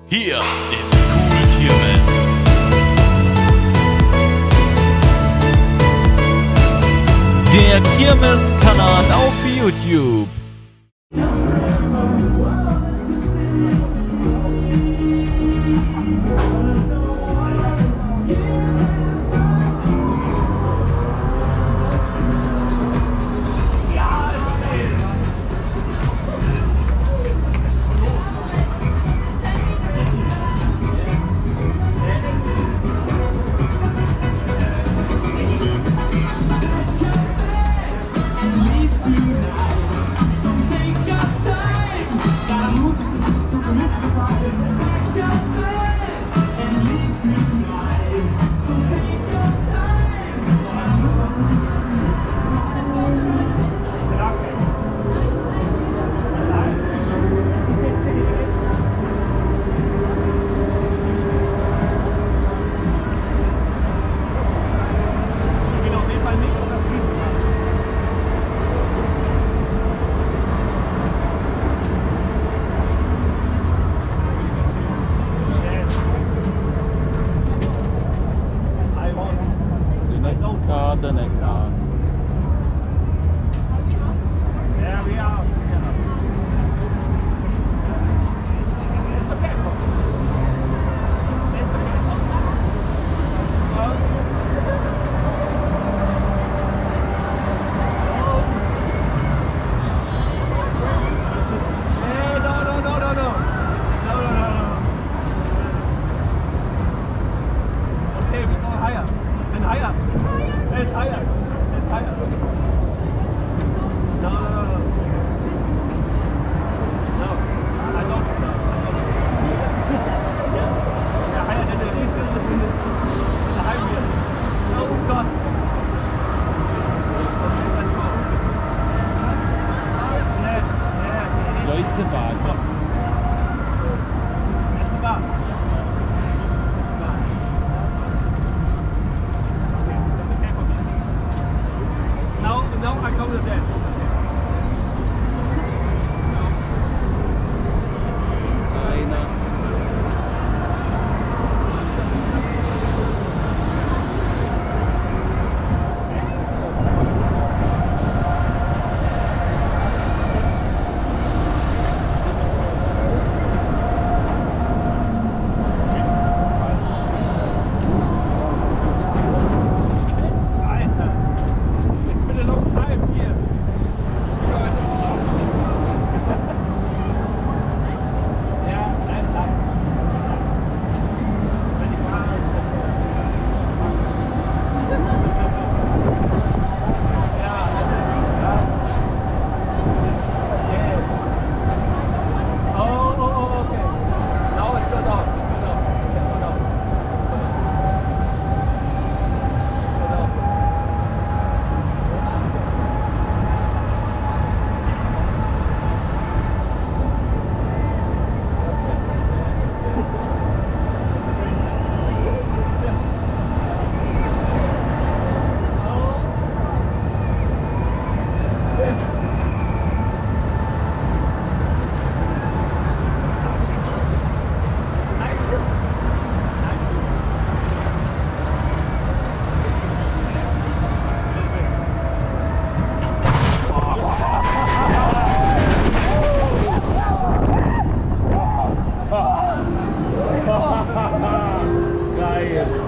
Hier ist Cool Kirmes. Der Kirmes-Kanal auf YouTube. The Neckar. Yeah, we are. It's okay. It's No. Okay, we go higher. And higher. It's higher. It's higher. No. No, I don't. Yeah, higher than the highway. Oh God. Okay, let's go. Yeah. Leutebad. It's about. Now I come to that. Einer. Alter, it's been a long time here. Geil.